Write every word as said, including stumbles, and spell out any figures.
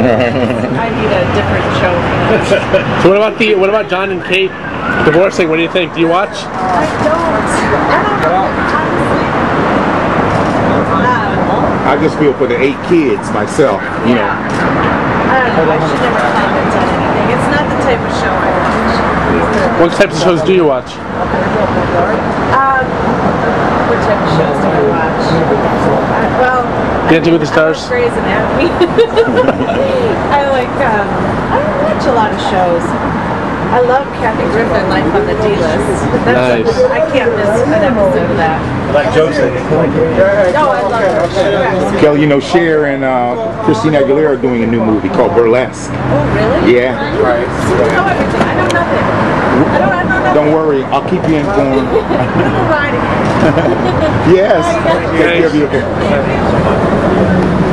I need a different show for that. So what about the what about John and Kate divorcing? What do you think? Do you watch? I don't. I don't. I just feel for the eight kids myself, you yeah. know. I don't know. I should never comment on anything. It's not the type of show I watch. What types of shows do you watch? Um, what type of shows do I watch? Uh, well, Dancing with the Stars. I like Grey's Anatomy. I like. Um, I don't watch a lot of shows. I love Kathy Griffin, Life on the D-List. Nice. I can't miss an episode of that. Like Joseph. No, I love her. Kelly, you know, Cher and uh, Christina Aguilera are doing a new movie called Burlesque. Oh, really? Yeah. Right. You know everything. I know nothing. I don't, I know nothing. Don't worry, I'll keep you informed. Providing. Yes. Take care of you.